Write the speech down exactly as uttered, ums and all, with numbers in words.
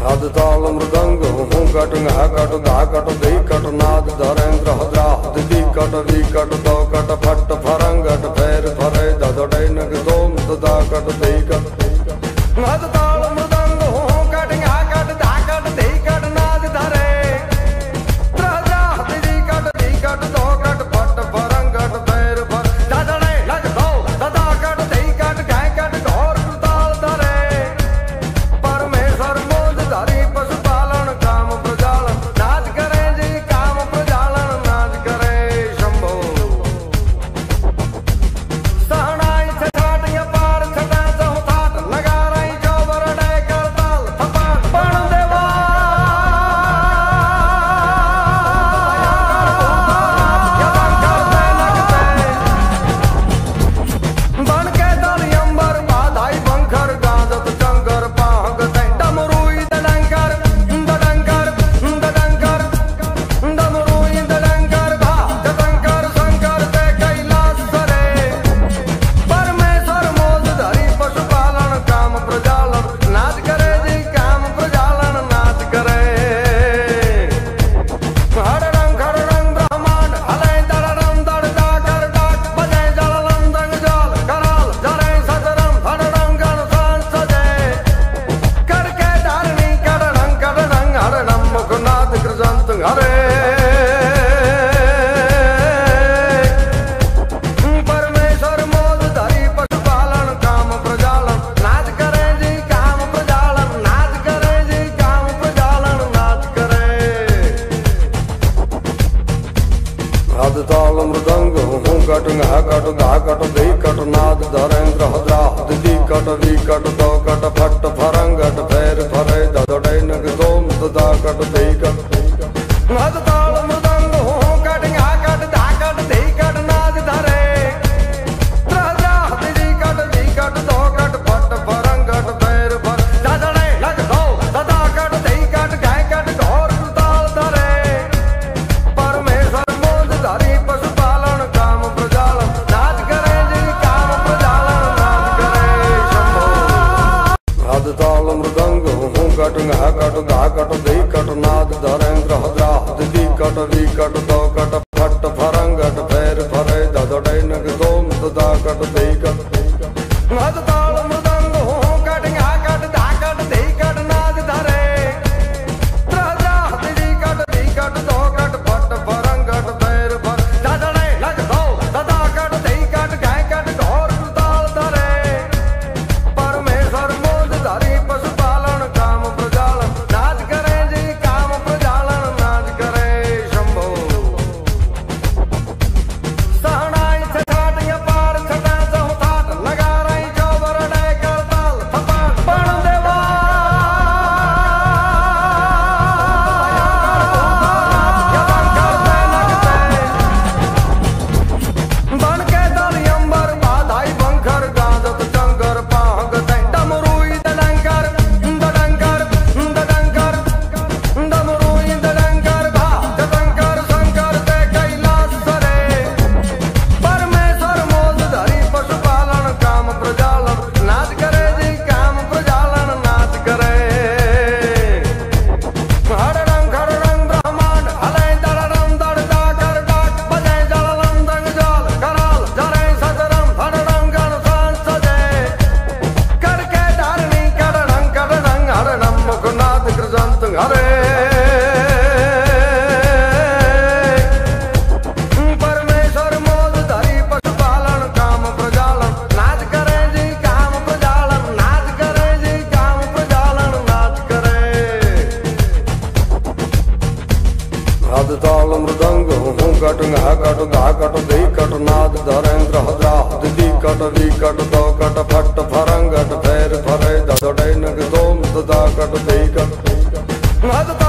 हद ताल मृदंग हूँ कट घा कट धा कट धी कट नाद धरेंद्र हद्रा दी कट वी कट दो कट फट फरंगट फेर फरे ददड़े नग दोम ददा कट धी कट हद ताल मृदंग हूँ कट घा कट धा कट धी कट नाद धरे हद्रा दी कट धी कट दो कट फट फरंगट फेर फर ददड़े नग दो ददा कट धी कट गाय कट घोर ताल धरे परमेश्वर धारी पशुपालन काम प्रजालन नाच करे जी काम प्रजालन नाच करे शंभो सहनाई छठाटिया पार छटा चौथाट नगाराई चौबर डे करताल थपाट पण देवा यदन करते लगते बन के दल अंबर बाधाई बंखर गाजत जंगर पाहगते डमरूई हरे परमेश्वर मोद धरी पशुपालन काम प्रजालन नाच करे जी काम प्रजालन नाच करे जी काम प्रजालन नाच करे हद ताल मृदंग हूँ कट घा कट धा कट धी कट नाद धरेंद्र हद्रा दी कट वी कट दो कट फट फरंगट फेर फरे ददड़े नग दोम ददा कट धी कट हद ताल मृदंग हूँ कट घा कट धा कट धी कट नाद धरे हद्रा दी कट वी कट दो कट फट फरंगट फेर फर ददड़े नग दो ददा कट धी कट गाय कट घोर ताल धरे परमेश्वर मोद धारी पशुपालन काम प्रजालन नाच करे जी काम प्रजालन नाच करे शंभो हद ताल मृदंग हूँ कट घा कट धा कट धी कट नाद धरेंद्र हद्रा दी कट वी कट दो कट फट फरंगट फेर फरे ददड़े नग दोम ददा कट धी कट हद ताल मृदंग हूँ कट घा कट धा कट धी कट नाद धरे हद्रा दी कट वी कट दो कट फट फरंगट फेर फर ददड़े नग दो ददा कट धी कट गाय कट घोर ताल धरे परमेश्वर मोद धारी पशुपालन काम प्रजालन नाच करे जी काम प्रजालन नाच करे शंभो सहनाई छठाटिया पार छटा चौथाट नगाराई चौबर डे करताल थपाट पण देवा यदन करते लगते बन के दल अंबर बाधाई बंखर गाजत जंगर पाहगते डमरूई दडंकर दडंकर दडंकर डमरूई दडंकर भा जतंकर शंकर ते कैलाश सरे परमेश्वर मोद धरी पशुपालन काम प्रजालन नाच करे जी काम प्रजालन नाच करे हर रंग हर रंग ब्रह्मांड हले दड़डम दड़दा कर डाक बजे जललम दंग जल कराल जरे सजरम हर रंगन सांस सजे करके धारणी करडं करडं हरणम मुखनाथ कृजंत हरे परमेश्वर मोद धरी पशुपालन काम प्रजालन नाच करे जी काम प्रजालन नाच करे जी काम प्रजालन नाच करे हद ताल मृदंग हूँ कट घा कट धा कट धी कट नाद धरेंद्र हद्रा दी कट वी कट दो कट फट फरंगट फेर फरे ददड़े नग दोम ददा कट धी कट हद